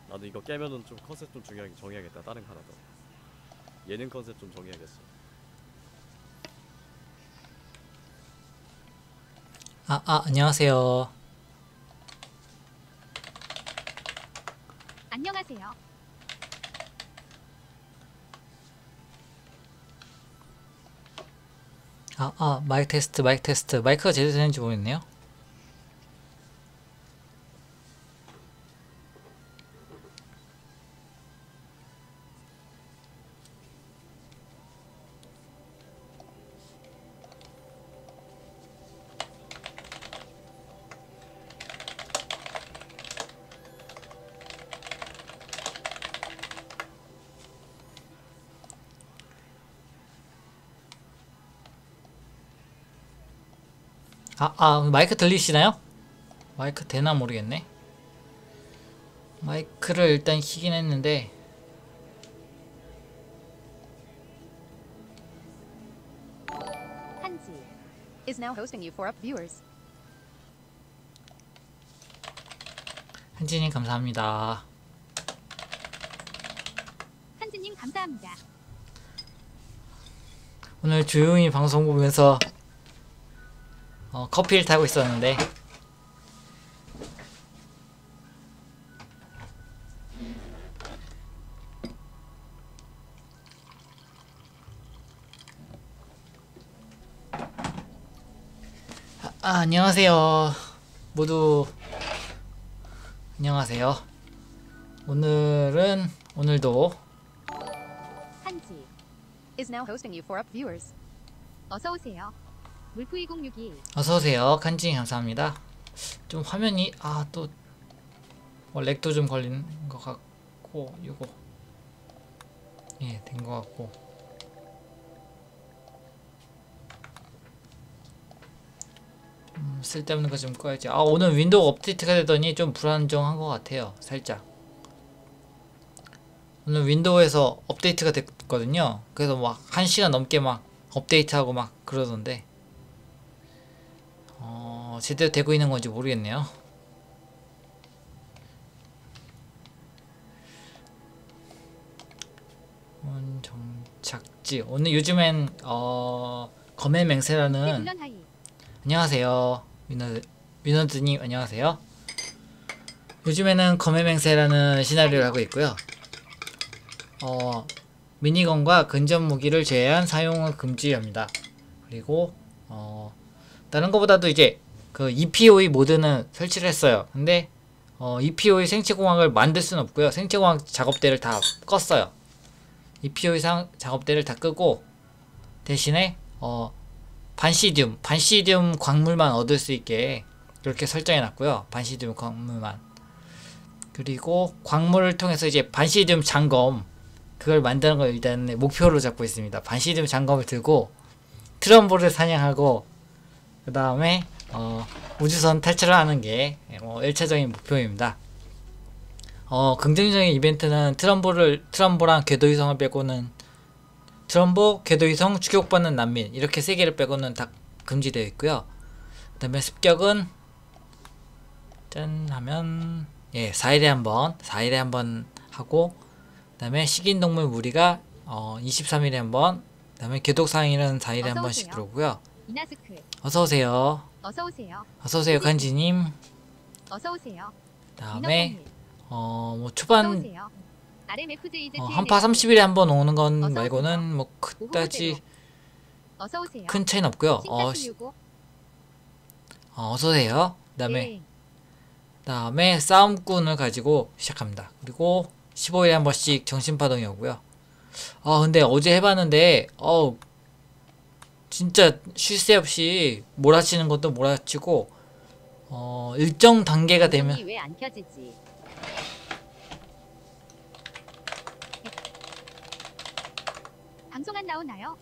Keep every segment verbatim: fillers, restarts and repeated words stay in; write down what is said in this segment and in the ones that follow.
나도 이거 깨면은 좀 컨셉 좀 중요하게 정해야겠다. 다른 거 하나 더. 예능 컨셉 좀 정해야겠어. 아, 아, 안녕하세요. 안녕하세요. 아, 아, 마이크 테스트, 마이크 테스트. 마이크가 제대로 되는지 모르겠네요. 아, 아, 마이크 들리시나요? 마이크 되나 모르겠네. 마이크를 일단 키긴 했는데, 한지 is now hosting you for up viewers. 한지님 감사합니다. 한지님 감사합니다. 오늘 조용히 방송 보면서 어, 커피를 타고 있었는데, 아, 아, 안녕하세요. 모두 안녕하세요. 오늘은 오늘도 한지 is now hosting you for up viewers. 어서 오세요. 물프 이공육이 어서오세요. 칸지님 감사합니다. 좀 화면이 아 또 뭐 렉도 좀 걸리는 것 같고, 이거 예 된 것 같고, 음, 쓸데없는 거 좀 꺼야지. 아 오늘 윈도우 업데이트가 되더니 좀 불안정한 것 같아요. 살짝 오늘 윈도우에서 업데이트가 됐거든요. 그래서 막 한 시간 넘게 막 업데이트하고 막 그러던데 어, 제대로 되고 있는 건지 모르겠네요. 음, 정착지 오늘 요즘엔 어 검의 맹세라는 빌런 하이 안녕하세요. 위너 위너드님 안녕하세요. 요즘에는 검의 맹세라는 시나리오를 하고 있고요. 어 미니건과 근접 무기를 제외한 사용을 금지합니다. 그리고 어 다른 것보다도 이제 그 이피오이 모드는 설치를 했어요. 근데 어 이피오이 생체공학을 만들 수는 없고요. 생체공학 작업대를 다 껐어요. 이피오이 상 작업대를 다 끄고 대신에 어 반시듐 반시듐 광물만 얻을 수 있게 그렇게 설정해 놨고요. 반시듐 광물만. 그리고 광물을 통해서 이제 반시듐 장검 그걸 만드는 걸 일단 목표로 잡고 있습니다. 반시듐 장검을 들고 트럼보를 사냥하고 그 다음에 어 우주선 탈출을 하는 게 뭐 일 차적인 목표입니다. 어 긍정적인 이벤트는 트럼보를 트럼보랑 궤도위성을 빼고는 트럼보, 궤도위성, 추격받는 난민 이렇게 세 개를 빼고는 다 금지되어 있고요. 그 다음에 습격은 짠 하면 예 사 일에 한번 사 일에 한번 하고 그 다음에 식인동물 무리가 어 이십삼 일에 한번 그 다음에 궤독상일은 사 일에 한 번씩 어서오세요. 들어오고요. 이나스크 어서오세요. 어서 오세요. 어서오세요 간지님. 어서 오세요. 그 다음에 민호콩님 어 뭐 어서 초반 오세요. 알엠에프제이즈 어, 한파 삼십 일에 한 번 오는 건 어서 말고는 오세요. 뭐 그다지 어서 오세요. 큰 차이는 없고요. 어, 시- 신사십육오 어, 어서오세요. 그 다음에 네. 다음에 싸움꾼을 가지고 시작합니다. 그리고 십오 일에 한 번씩 정신파동이 오고요. 아 근데 어제 해봤는데 어 진짜 쉴 새 없이 몰아치는 것도 몰아치고 어 일정 단계가 되면 왜안 켜지지? 방송 안 나오나요?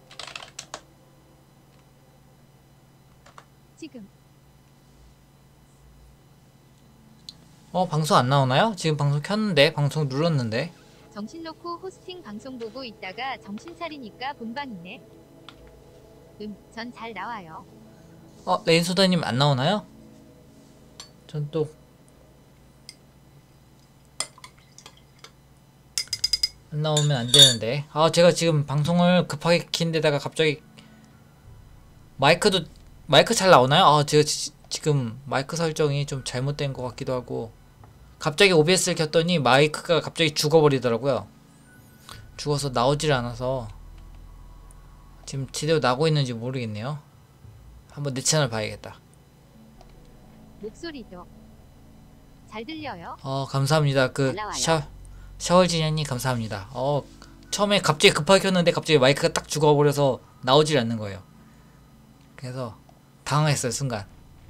지금 어 방송 안 나오나요? 지금 방송 켰는데 방송 눌렀는데 정신 놓고 호스팅 방송 보고 있다가 정신 차리니까 본방이네. 음, 전 잘 나와요. 어 레인소다님 안 나오나요? 전 또 안 나오면 안 되는데. 아, 제가 지금 방송을 급하게 킨 데다가 갑자기 마이크도 마이크 잘 나오나요? 아, 제가 지, 지금 마이크 설정이 좀 잘못된 것 같기도 하고. 갑자기 오비에스를 켰더니 마이크가 갑자기 죽어버리더라고요. 죽어서 나오질 않아서 지금 제대로 나오고 있는지 모르겠네요. 한번 내 채널 봐야겠다. 목소리도 잘 들려요. 어, 감사합니다. 그 올라와요. 샤 샤월지냐님 감사합니다. 어, 처음에 갑자기 급하게 켰는데 갑자기 마이크가 딱 죽어버려서 나오질 않는 거예요. 그래서 당황했어요, 순간.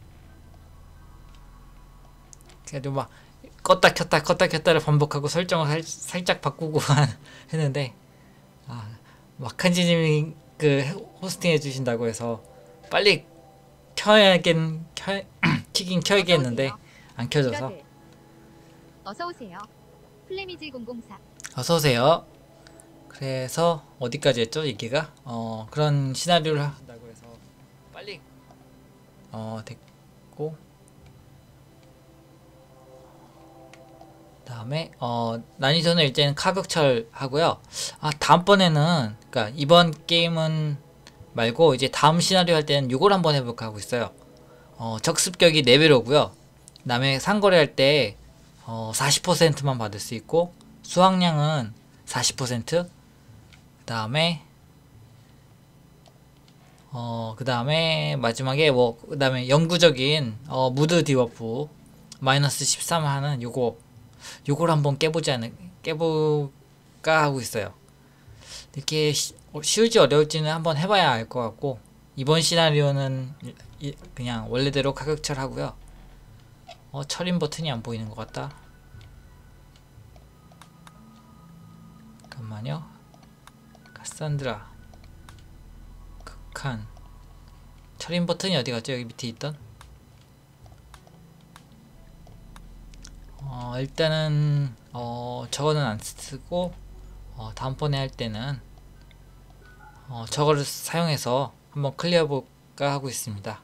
그래도 막 껐다 켰다 껐다 켰다를 반복하고 설정을 살, 살짝 바꾸고 했는데, 아, 마칸지님이 그 호스팅 해주신다고 해서 빨리 켜야겠 켜 키긴 켜야겠는데 안 켜져서. 어서 오세요. 플레미즈 공공사. 어서 오세요. 그래서 어디까지 했죠, 얘기가? 어, 그런 시나리오를 한다고 해서 빨리 어 됐고, 다음에 어 난이도는 일단 카벽철 하고요. 아, 다음번에는, 그러니까 이번 게임은 말고 이제 다음 시나리오 할 때는 요걸 한번 해볼까 하고 있어요. 어, 적습격이 네 배로고요. 그다음에 상거래할 때 어, 사십 퍼센트만 받을 수 있고, 수확량은 사십 퍼센트. 그 다음에 어, 그 다음에 마지막에 뭐, 그 다음에 영구적인 어, 무드 디버프 마이너스 십삼 하는 요거 요걸 한번 깨보지 않을 깨볼까 하고 있어요. 이렇게 시, 쉬울지 어려울지는 한번 해봐야 알 것 같고, 이번 시나리오는 이, 그냥 원래대로 가격철 하고요. 어, 철인 버튼이 안 보이는 것 같다. 잠깐만요. 카산드라, 극한, 철인 버튼이 어디 갔죠? 여기 밑에 있던. 어, 일단은 어, 저거는 안 쓰고, 어, 다음번에 할 때는 어, 저거를 사용해서 한번 클리어 볼까 하고 있습니다.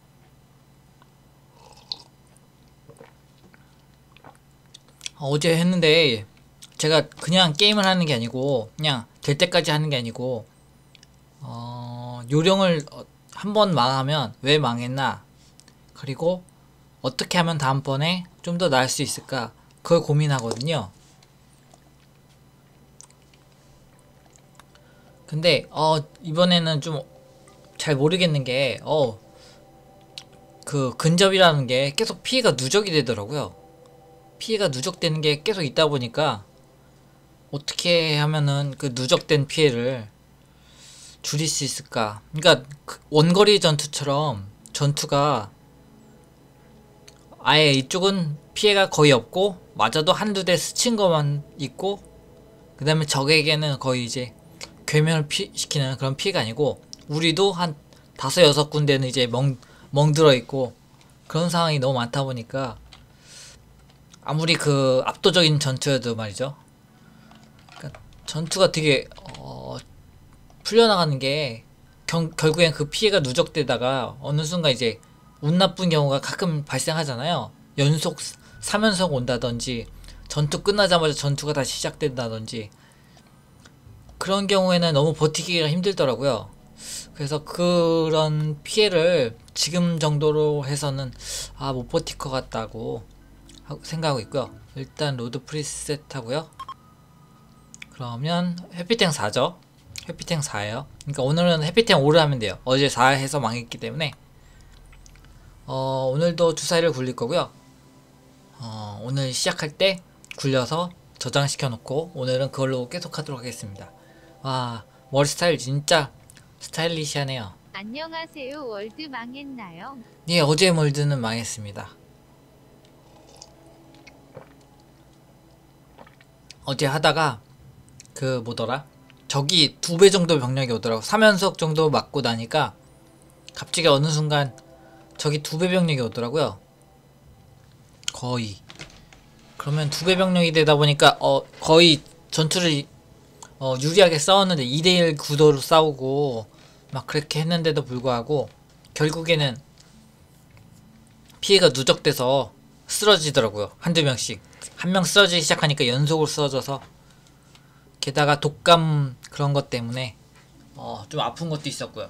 어, 어제 했는데 제가 그냥 게임을 하는 게 아니고, 그냥 될 때까지 하는 게 아니고, 어, 요령을 어, 한번 망하면 왜 망했나, 그리고 어떻게 하면 다음번에 좀 더 나을 수 있을까, 그걸 고민하거든요. 근데 어, 이번에는 좀 잘 모르겠는 게, 어, 그 근접이라는 게 계속 피해가 누적이 되더라고요. 피해가 누적되는 게 계속 있다 보니까 어떻게 하면은 그 누적된 피해를 줄일 수 있을까. 그러니까 그 원거리 전투처럼 전투가 아예 이쪽은 피해가 거의 없고, 맞아도 한두 대 스친 것만 있고, 그 다음에 적에게는 거의 이제 괴멸을 피, 시키는 그런 피해가 아니고, 우리도 한 다섯 여섯 군데는 이제 멍, 멍들어 있고, 그런 상황이 너무 많다 보니까 아무리 그 압도적인 전투여도 말이죠. 그러니까 전투가 되게 어, 풀려나가는 게 경, 결국엔 그 피해가 누적되다가 어느 순간 이제 운 나쁜 경우가 가끔 발생하잖아요. 연속 삼 연속 온다든지, 전투 끝나자마자 전투가 다시 시작된다든지, 그런 경우에는 너무 버티기가 힘들더라고요. 그래서 그런 피해를 지금 정도로 해서는 아, 못 버틸 것 같다고 생각하고 있고요. 일단 로드 프리셋 하고요. 그러면 해피탱 사죠. 해피탱 사예요. 그러니까 오늘은 해피탱 오를 하면 돼요. 어제 사 해서 망했기 때문에 어, 오늘도 주사위를 굴릴 거고요. 어, 오늘 시작할 때 굴려서 저장시켜 놓고 오늘은 그걸로 계속 하도록 하겠습니다. 와, 머리 스타일 진짜 스타일리시하네요. 안녕하세요. 월드 망했나요? 예, 어제 몰드는 망했습니다. 어제 하다가 그 뭐더라? 적이 두 배 정도 병력이 오더라고. 삼 연속 정도 맞고 나니까 갑자기 어느 순간 적이 두 배 병력이 오더라고요. 거의. 그러면 두 배 병력이 되다 보니까 어 거의 전투를 어 유리하게 싸웠는데 이 대 일 구도로 싸우고 막 그렇게 했는데도 불구하고 결국에는 피해가 누적돼서 쓰러지더라고요. 한두 명씩. 한 명 쓰러지기 시작하니까 연속으로 쓰러져서 게다가 독감 그런 것 때문에 어, 좀 아픈 것도 있었고요.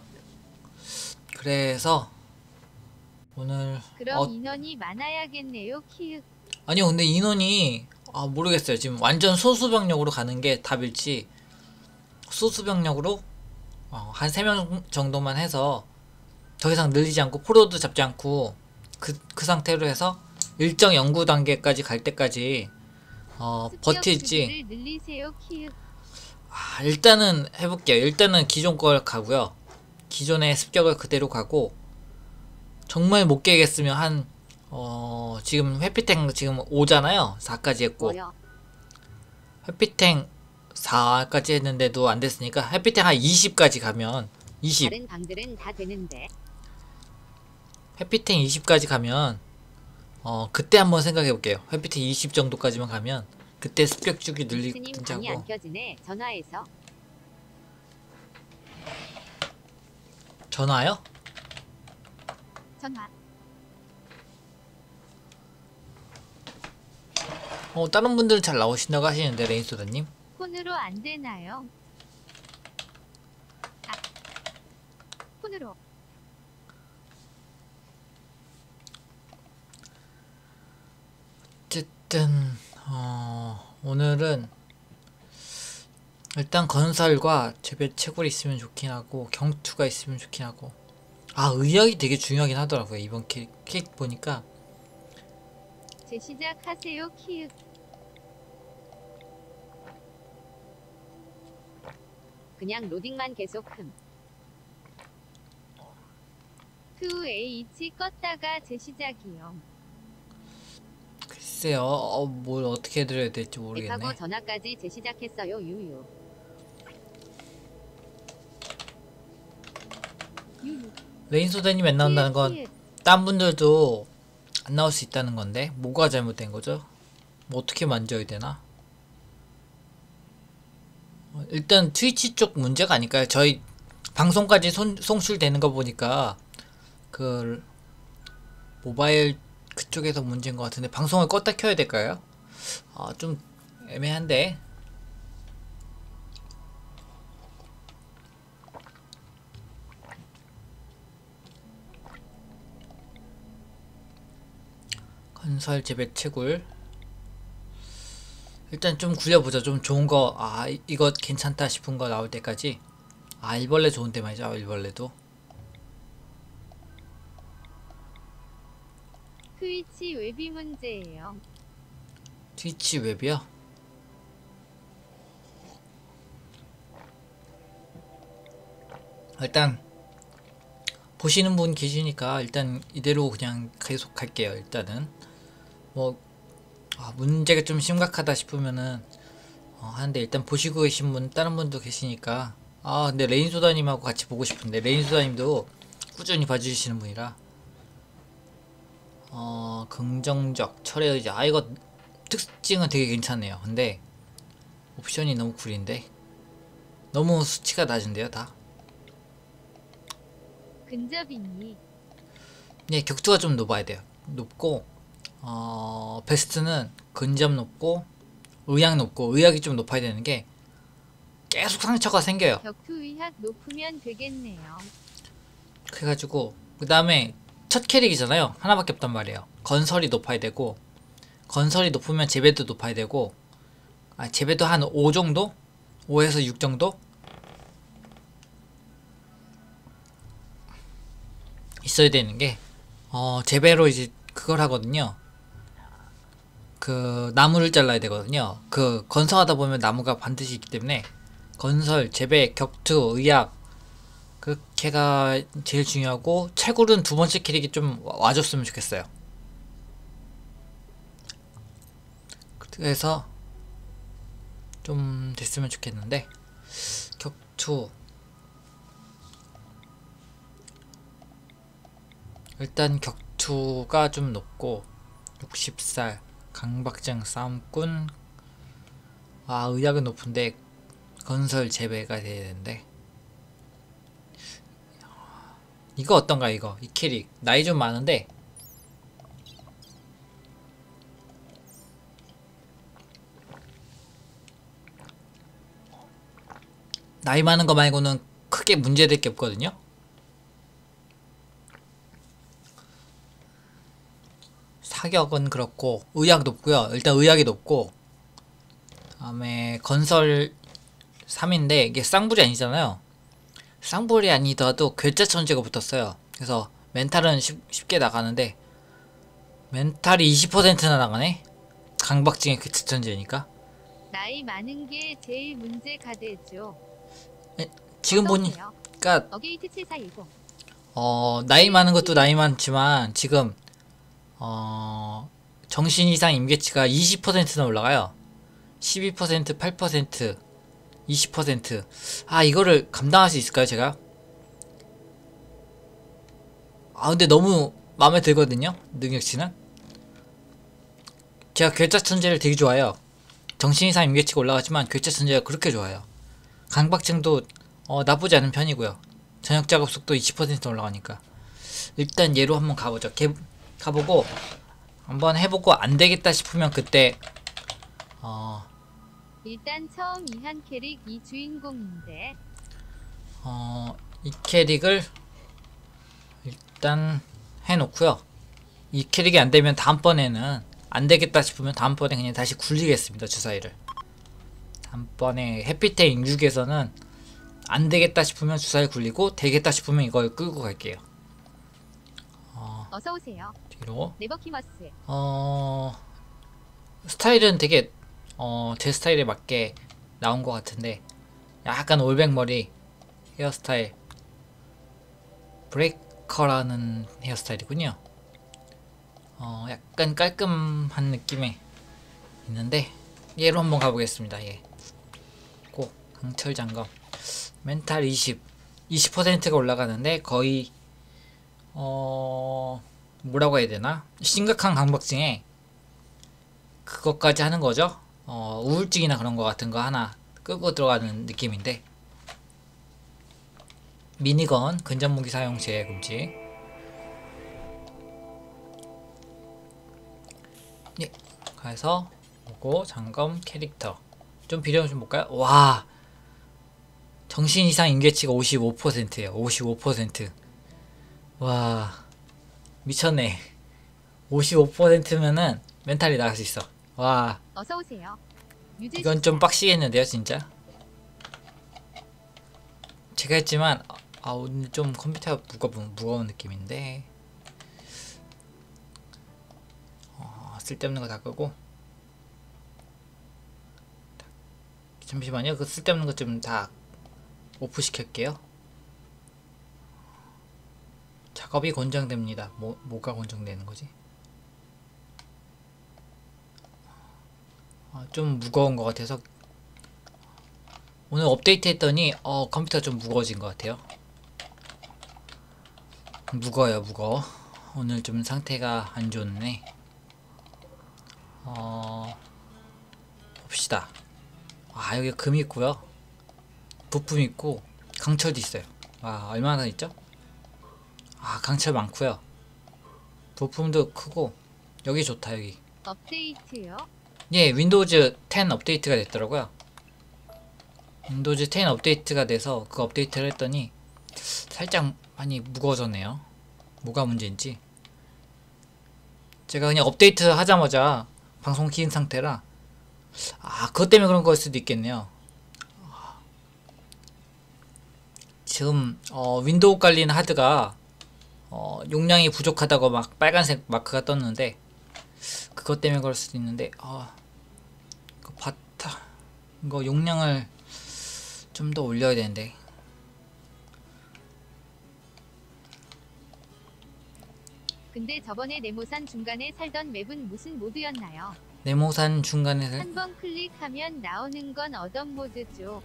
그래서 오늘 그럼 어, 인원이 많아야겠네요. 키읔. 아니요 근데 인원이 아, 모르겠어요. 지금 완전 소수병력으로 가는 게 답일지 소수병력으로 어, 한 세 명 정도만 해서 더 이상 늘리지 않고 포로도 잡지 않고 그, 그 상태로 해서 일정 연구 단계까지 갈 때까지 어, 습격 버틸지 주기를 늘리세요. 키읔. 아, 일단은 해볼게요. 일단은 기존 걸 가고요. 기존의 습격을 그대로 가고 정말 못 깨겠으면 한 어, 지금 회피탱 지금 오잖아요. 사까지 했고 뭐요? 회피탱 사까지 했는데도 안 됐으니까 회피탱 한 이십까지 가면 이십 다른 방들은 다 되는데. 회피탱 이십까지 가면 어 그때 한번 생각해 볼게요. 회피탱 이십 정도까지만 가면 그때 습격 주기 스님 늘리든지 방이 안 하고 켜지네. 전화해서. 전화요? 전화. 어 다른 분들은 잘 나오신다고 하시는데 레인소다님 폰으로 안 되나요? 아. 폰으로. 어쨌든 어 오늘은 일단 건설과 재배 채굴이 있으면 좋긴 하고 경투가 있으면 좋긴 하고 아 의학이 되게 중요하긴 하더라고요. 이번 캐릭, 캐릭 보니까 재시작하세요. 키읔. 그냥 로딩만 계속 흠. 투 에이치 껐다가 재시작이요. 글쎄요 어, 뭘 어떻게 해드려야 될지 모르겠네. 앱하고 전화까지 재시작했어요. 유유. 유유. 레인소다님 안 나온다는 건 키읔, 키읔. 딴 분들도 안 나올 수 있다는 건데 뭐가 잘못된 거죠? 뭐 어떻게 만져야 되나? 어, 일단 트위치 쪽 문제가 아닐까요? 저희 방송까지 손, 송출되는 거 보니까 그 모바일 그쪽에서 문제인 것 같은데 방송을 껐다 켜야 될까요? 아, 좀 애매한데 건설 재배 채굴 일단 좀 굴려보자. 좀 좋은 거, 아, 이- 이거 괜찮다 싶은 거 나올 때까지. 아, 일벌레 좋은데 말이죠, 일벌레도. 트위치 웹이 문제예요. 트위치 웹이요? 일단, 보시는 분 계시니까 일단 이대로 그냥 계속 갈게요, 일단은. 뭐, 아, 문제가 좀 심각하다 싶으면은, 어, 하는데 일단 보시고 계신 분, 다른 분도 계시니까. 아, 근데 레인소다님하고 같이 보고 싶은데, 레인소다님도 꾸준히 봐주시는 분이라. 어, 긍정적, 철의 의지. 아, 이거 특징은 되게 괜찮네요. 근데, 옵션이 너무 구린데? 너무 수치가 낮은데요, 다? 근접이니. 네, 격투가 좀 높아야 돼요. 높고, 어, 베스트는 근접 높고, 의학 높고, 의학이 좀 높아야 되는 게, 계속 상처가 생겨요. 격투 의학 높으면 되겠네요. 그래가지고, 그 다음에, 첫 캐릭이잖아요. 하나밖에 없단 말이에요. 건설이 높아야 되고, 건설이 높으면 재배도 높아야 되고, 아, 재배도 한 오 정도? 오에서 육 정도? 있어야 되는 게, 어, 재배로 이제 그걸 하거든요. 그, 나무를 잘라야 되거든요. 그, 건설하다 보면 나무가 반드시 있기 때문에, 건설, 재배, 격투, 의학, 그렇게가 제일 중요하고, 채굴은 두 번째 캐릭이 좀 와- 와줬으면 좋겠어요. 그래서, 좀 됐으면 좋겠는데, 격투, 일단 격투가 좀 높고, 육십 살, 강박장 싸움꾼, 아, 의학은 높은데, 건설 재배가 돼야 되는데, 이거 어떤가, 이거. 이 캐릭. 나이 좀 많은데, 나이 많은 거 말고는 크게 문제될 게 없거든요. 사격은 그렇고 의학 높고요. 일단 의학이 높고 다음에 건설 삼인데 이게 쌍불이 아니잖아요. 쌍불이 아니더라도 괴짜천재가 붙었어요. 그래서 멘탈은 쉽, 쉽게 나가는데 멘탈이 이십 퍼센트나 나가네? 강박증의 괴짜천재니까. 나이 많은 게 제일 문제가 되죠. 지금 어서 오세요. 보니까 어게이트 칠사일공. 어 나이 많은 것도 나이 많지만 지금 어 정신 이상 임계치가 이십 퍼센트나 올라가요. 십이 퍼센트, 팔 퍼센트, 이십 퍼센트. 아 이거를 감당할 수 있을까요 제가? 아 근데 너무 마음에 들거든요 능력치는. 제가 괴짜천재를 되게 좋아해요. 정신 이상 임계치가 올라가지만 괴짜천재가 그렇게 좋아요. 강박증도 어, 나쁘지 않은 편이고요. 저녁 작업 속도 이십 퍼센트 올라가니까 일단 얘로 한번 가보죠. 개, 가보고 한번 해보고 안되겠다 싶으면 그때 어, 일단 처음 이한 캐릭 이 주인공인데 어, 이 캐릭을 일단 해놓고요. 이 캐릭이 안되면 다음번에는 안되겠다 싶으면 다음번에 그냥 다시 굴리겠습니다. 주사위를 다음번에 해피테인 육에서는 안되겠다 싶으면 주사위 굴리고 되겠다 싶으면 이걸 끌고 갈게요. 어, 어서오세요. 뒤로 네버키머스. 어 스타일은 되게 어 제 스타일에 맞게 나온 것 같은데 약간 올백머리 헤어스타일 브레이커라는 헤어스타일이군요. 어 약간 깔끔한 느낌이 있는데 얘로 한번 가보겠습니다. 얘 고 강철장검 멘탈 이십 이십 퍼센트가 올라가는데 거의 어 뭐라고 해야 되나 심각한 강박증에 그것까지 하는 거죠. 어 우울증이나 그런 거 같은 거 하나 끄고 들어가는 느낌인데 미니건 근접무기 사용 제외 금지. 예 가서 보고 점검 캐릭터 좀 비교 좀 볼까요? 와 정신 이상 임계치가 오십오 퍼센트예요. 오십오 퍼센트. 와 미쳤네. 오십오 퍼센트면은 멘탈이 나갈 수 있어. 와 어서오세요. 이건 좀 빡시겠는데요 진짜. 제가 했지만 아 오늘 좀 컴퓨터가 무거운, 무거운 느낌인데 어, 쓸데없는 거 다 끄고 잠시만요. 그 쓸데없는 것 좀 다 오프 시킬게요. 작업이 권장됩니다. 뭐, 뭐가 권장되는 거지? 아, 좀 무거운 것 같아서 오늘 업데이트 했더니 어, 컴퓨터 좀 무거워진 것 같아요. 무거워요 무거워. 오늘 좀 상태가 안 좋네. 어, 봅시다. 아 여기 금이 있고요. 부품 있고 강철도 있어요. 와 얼마나 있죠? 아 강철 많고요. 부품도 크고 여기 좋다 여기. 업데이트요? 예 윈도우즈 텐 업데이트가 됐더라고요. 윈도우즈 텐 업데이트가 돼서 그 업데이트를 했더니 살짝 많이 무거워졌네요. 뭐가 문제인지. 제가 그냥 업데이트 하자마자 방송 키인 상태라 아 그것 때문에 그런 거일 수도 있겠네요. 지금 어, 윈도우 깔린 하드가 어, 용량이 부족하다고 막 빨간색 마크가 떴는데 그것 때문에 그럴 수도 있는데 어, 그 바타 이거 용량을 좀 더 올려야 되는데 근데 저번에 네모산 중간에 살던 맵은 무슨 모드였나요? 네모산 중간에 살... 한 번 클릭하면 나오는 건 어떤 모드죠?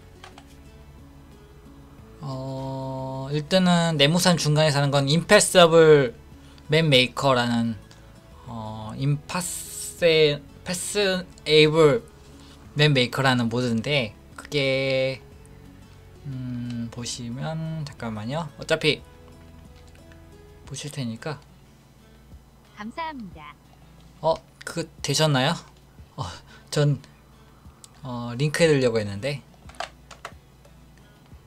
어 일단은 네모산 중간에 사는 건 임패서블 맵 메이커라는 어 임파세 패스 에이블 맵 메이커라는 모드인데 그게 음 보시면 잠깐만요. 어차피 보실 테니까 감사합니다. 어 그 되셨나요? 어 전 어 링크 해드리려고 했는데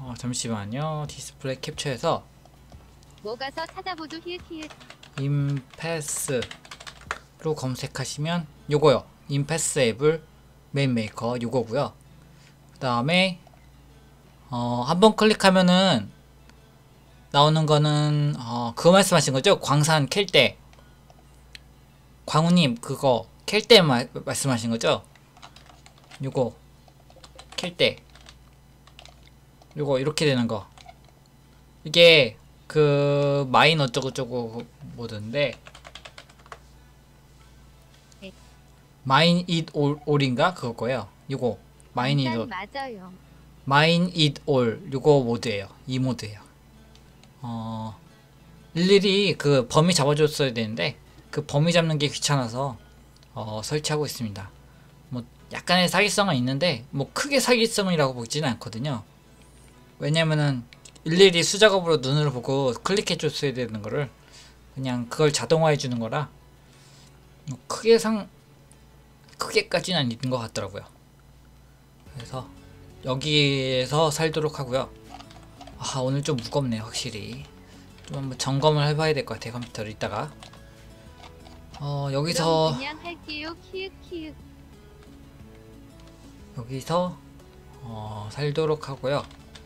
어, 잠시만요. 디스플레이 캡처해서 뭐 가서 찾아보죠. 히읗히읗. 임패스로 검색하시면 요거요. 임패스able 메인 메이커 요거고요. 그 다음에 어, 한번 클릭하면은 나오는 거는 어, 그거 말씀하신 거죠? 광산 캘 때. 광우님 그거 캘 때 말씀하신 거죠? 요거 캘 때 요거 이렇게 되는 거. 이게 그 마인 어쩌고저쩌고 모드인데 네. 마인 잇 올인가 그거 거예요. 요거 마인 잇 일단 올 맞아요. 마인 잇 올 요거 모드예요. 이 모드예요. 어 일일이 그 범위 잡아줬어야 되는데 그 범위 잡는 게 귀찮아서 어, 설치하고 있습니다. 뭐 약간의 사기성은 있는데 뭐 크게 사기성이라고 보지는 않거든요. 왜냐면은 일일이 수작업으로 눈으로 보고 클릭해 줬어야 되는 거를 그냥 그걸 자동화해 주는 거라 뭐 크게 상 크게까지는 아닌 것 같더라고요. 그래서 여기에서 살도록 하고요. 아 오늘 좀 무겁네 확실히. 좀 한번 점검을 해봐야 될 것 같아요 컴퓨터를 이따가. 어 여기서 그럼 그냥 할게요. 키읔키읔. 여기서 어 살도록 하고요.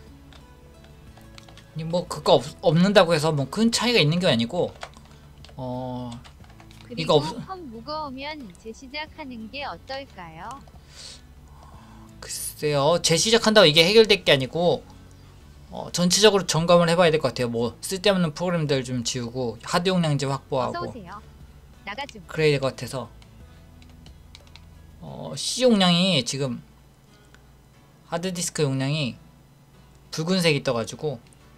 뭐 그거 없, 없는다고 해서 뭐 큰 차이가 있는 게 아니고 어 그리고 이거 없 컴 무거우면 재시작하는 게 어떨까요? 글쎄요 재시작한다고 이게 해결될 게 아니고 어, 전체적으로 점검을 해봐야 될 것 같아요. 뭐 쓸데없는 프로그램들 좀 지우고 하드 용량제 어서 확보하고 오세요. 나가 좀. 그래야 될 것 같아서 어, C 용량이 지금 하드디스크 용량이 붉은색이 떠가지고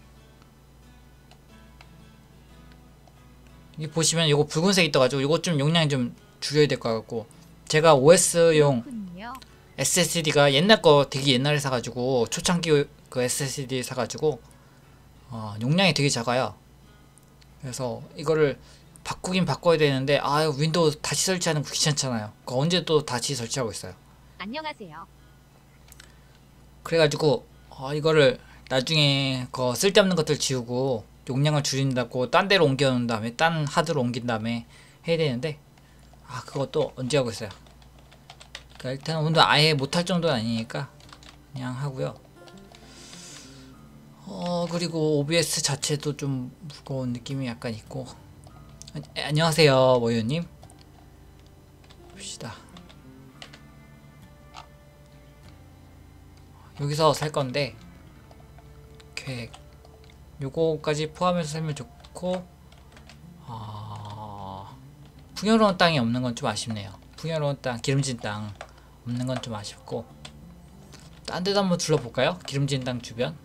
여기 보시면 이거 붉은색이 떠가지고 이거 좀 용량 좀 줄여야 될 것 같고 제가 오에스용 그렇군요. 에스에스디가 옛날 거 되게 옛날에 사가지고 초창기 그 에스에스디 사가지고 어, 용량이 되게 작아요. 그래서 이거를 바꾸긴 바꿔야 되는데 아 윈도우 다시 설치하는 거 귀찮잖아요. 그거 언제 또 다시 설치하고 있어요. 안녕하세요. 그래가지고 어, 이거를 나중에 그 쓸데없는 것들 지우고 용량을 줄인다고 딴 데로 옮겨 놓은 다음에 딴 하드로 옮긴 다음에 해야 되는데 아 그것도 언제 하고 있어요. 그러니까 일단 오늘 아예 못할 정도는 아니니까 그냥 하고요. 어 그리고 오비에스 자체도 좀 무거운 느낌이 약간 있고. 아, 안녕하세요 모유님. 봅시다. 여기서 살 건데 계획 요거까지 포함해서 살면 좋고 어... 풍요로운 땅이 없는 건 좀 아쉽네요. 풍요로운 땅 기름진 땅 없는 건 좀 아쉽고 딴 데도 한번 둘러볼까요? 기름진 땅 주변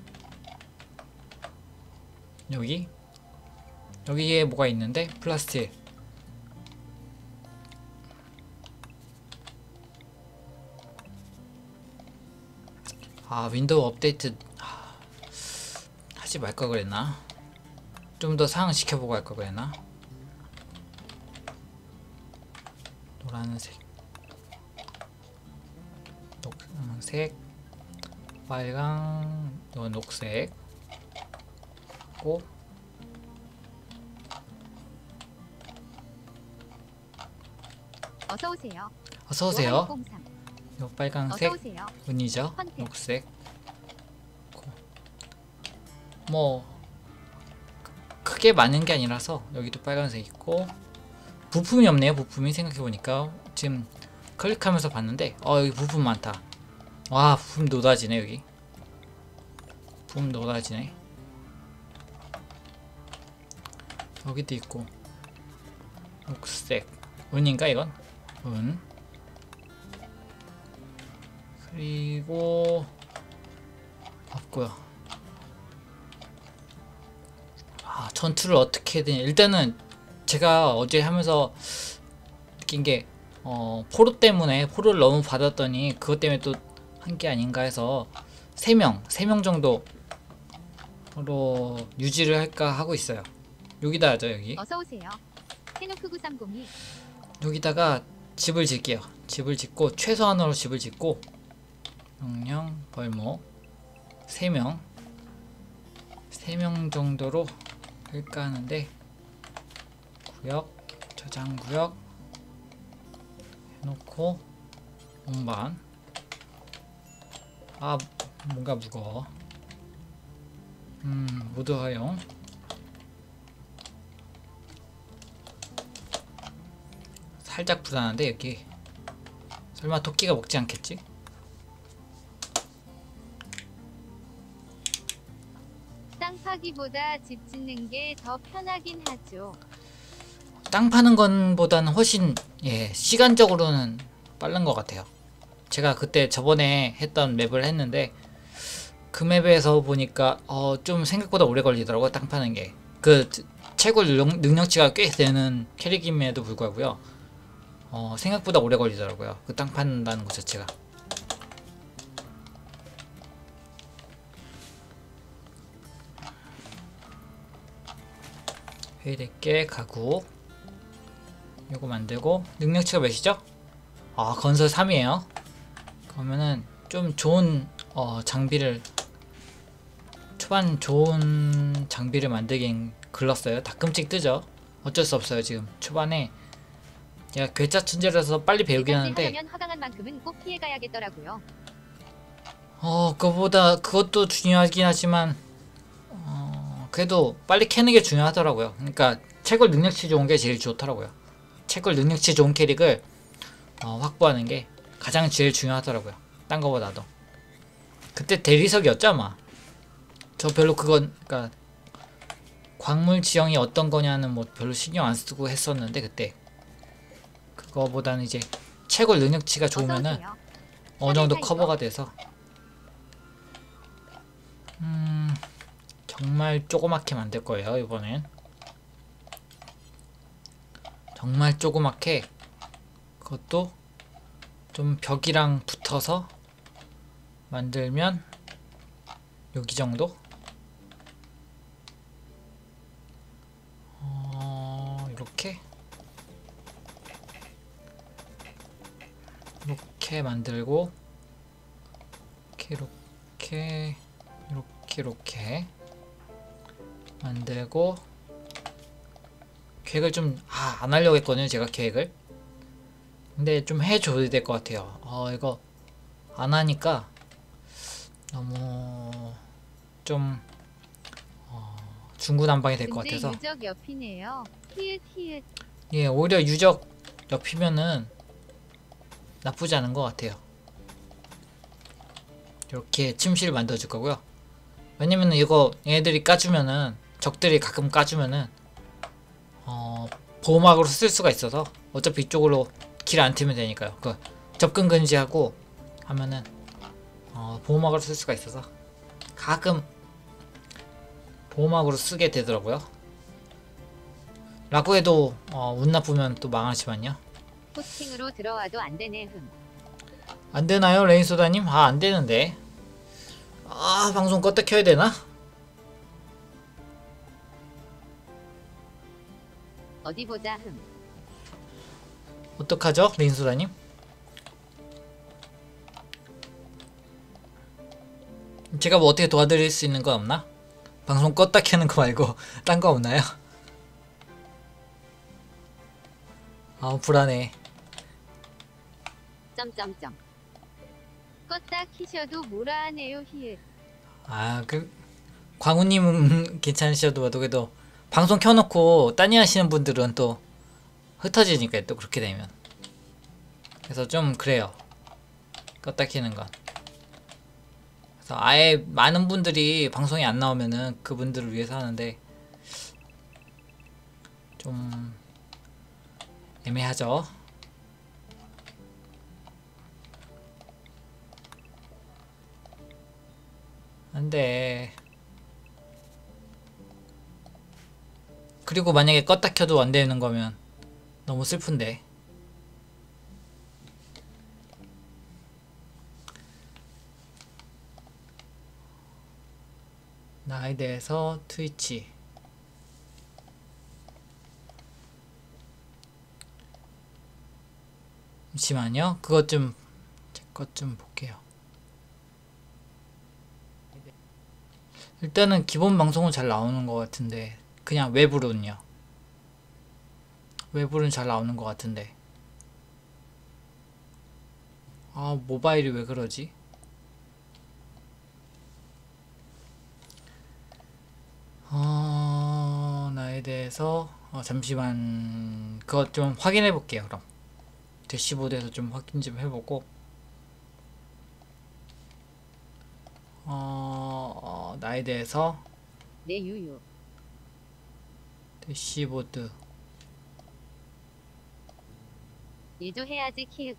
여기 여기에 뭐가 있는데 플라스틱 아 윈도우 업데이트 하, 하지 말걸 그랬나? 좀 더 상향 시켜보고 할걸 그랬나? 노란색 녹색 빨강 이건 녹색 고 어서 오세요. 어서오세요. 오하이공삼. 요 빨강색 어서 오세요. 은이죠. 컨텐츠. 녹색 고. 뭐 크게 많은 게 아니라서 여기도 빨간색 있고 부품이 없네요. 부품이 생각해보니까 지금 클릭하면서 봤는데 어 여기 부품 많다. 와 부품 노다지네 여기. 부품 노다지네. 여기도 있고 녹색 은인가 이건? 은 그리고 없고요. 아 전투를 어떻게든 일단은 제가 어제 하면서 느낀 게 어, 포로 때문에 포로를 너무 받았더니 그것 때문에 또 한 게 아닌가 해서 세 명, 세 명 정도로 유지를 할까 하고 있어요. 여기다 하죠 여기. 어서 오세요. 테노크 구삼공이. 여기다가 집을 짓게요. 집을 짓고 최소한으로 집을 짓고 명령 벌목 세 명 세 명 정도로 할까 하는데 구역 저장 구역 해놓고 운반. 아 뭔가 무거워. 음 모두 허용. 살짝 불안한데 여기 설마 토끼가 먹지 않겠지? 땅 파기보다 집 짓는 게 더 편하긴 하죠. 땅 파는 건보다는 훨씬 예 시간적으로는 빠른 것 같아요. 제가 그때 저번에 했던 맵을 했는데 그 맵에서 보니까 어 좀 생각보다 오래 걸리더라고요. 땅 파는 게. 그 채굴 능력, 능력치가 꽤 되는 캐릭임에도 불구하고요. 어 생각보다 오래 걸리더라고요. 그 땅 판다는 것 자체가. 회의됐게 가구 요거 만들고 능력치가 몇이죠? 아 건설 삼이에요. 그러면은 좀 좋은 어, 장비를 초반 좋은 장비를 만들긴 글렀어요. 가끔씩 뜨죠. 어쩔 수 없어요. 지금 초반에 제가 괴짜 천재라서 빨리 배우긴 하는데 하면 허강한 만큼은 꼭 피해가야겠더라고요. 어 그거보다 그것도 중요하긴 하지만 어, 그래도 빨리 캐는 게 중요하더라고요. 그러니까 채굴 능력치 좋은 게 제일 좋더라고요. 채굴 능력치 좋은 캐릭을 어, 확보하는 게 가장 제일 중요하더라고요. 딴 거보다도. 그때 대리석이었죠 아마. 저 별로 그건 그러니까 광물 지형이 어떤 거냐는 뭐 별로 신경 안 쓰고 했었는데 그때 그거보다는 이제 채굴 능력치가 좋으면은 어서 오세요. 어느 정도 사이버. 커버가 돼서 음 정말 조그맣게 만들 거예요 이번엔. 정말 조그맣게 그것도 좀 벽이랑 붙어서 만들면 여기 정도? 어, 이렇게 이렇게 만들고 이렇게 이렇게 이렇게 이렇게 만들고 계획을 좀 아, 안 하려고 했거든요 제가 계획을. 근데 좀 해줘야 될 것 같아요. 어 이거 안 하니까 너무 좀 어, 중구난방이 될 것 근데 같아서 유적 옆이네요. 히읗 히읗. 예 오히려 유적 옆이면은 나쁘지 않은 것 같아요. 이렇게 침실을 만들어 줄 거고요. 왜냐면은 이거 얘네들이 까주면은 적들이 가끔 까주면은 어 보호막으로 쓸 수가 있어서 어차피 이쪽으로 길 안 트면 되니까요. 그 접근 금지하고 하면은 어 보호막으로 쓸 수가 있어서 가끔 보호막으로 쓰게 되더라고요. 라고 해도 어, 운 나쁘면 또 망하지만요. 호스팅으로 들어와도 안 되네 흠. 안되나요 레인소다님? 아 안되는데. 아 방송 껐다 켜야 되나? 어디 보자 흠. 어떡하죠 레인소다님? 제가 뭐 어떻게 도와드릴 수 있는 거 없나? 방송 껐다 켜는 거 말고 딴 거 없나요? 아 불안해. 점점점. 껐다 키셔도 뭐라 하네요 히읗. 아 그 광우님은 괜찮으셔도 그래도 방송 켜놓고 딴 일 하시는 분들은 또 흩어지니까 또 그렇게 되면 그래서 좀 그래요 껐다 키는 건. 그래서 아예 많은 분들이 방송이 안 나오면은 그분들을 위해서 하는데 좀 애매하죠. 안돼. 그리고 만약에 껐다 켜도 안 되는 거면 너무 슬픈데. 나에 대해서 트위치. 잠시만요. 그것 좀 제 것 좀 볼게요. 일단은 기본 방송은 잘 나오는 것 같은데 그냥 외부로는요. 외부는 잘 나오는 것 같은데 아 모바일이 왜 그러지? 어... 나에 대해서 어, 잠시만 그것 좀 확인해 볼게요. 그럼 대시보드에서 좀 확인 좀 해보고 어... 어, 나에 대해서 내 유유. 대시보드 얘도 해야지 키읔.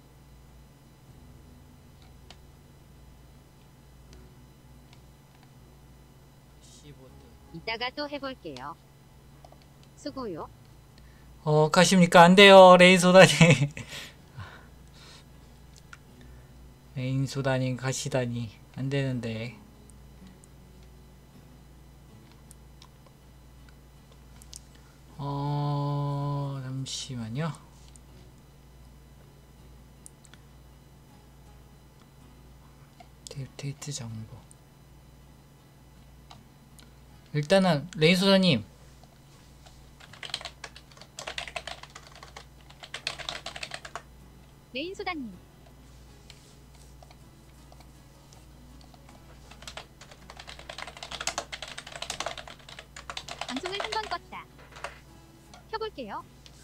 대시보드 이따가 또 해볼게요. 수고요. 어 가십니까? 안 돼요 레인소다님. 레인소다님 가시다니 안 되는데. 어 잠시만요. 데이트 정보. 일단은 레인소다님 레인소다님. 방송을 한 번 껐다. 켜볼게요.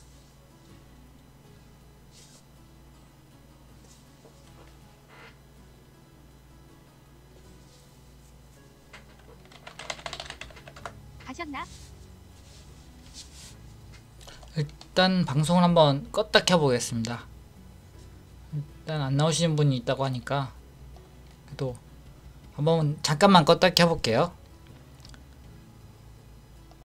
가셨나? 일단 방송을 한번 껐다 켜보겠습니다. 일단 안 나오시는 분이 있다고 하니까 그래도 한번 잠깐만 껐다 켜볼게요.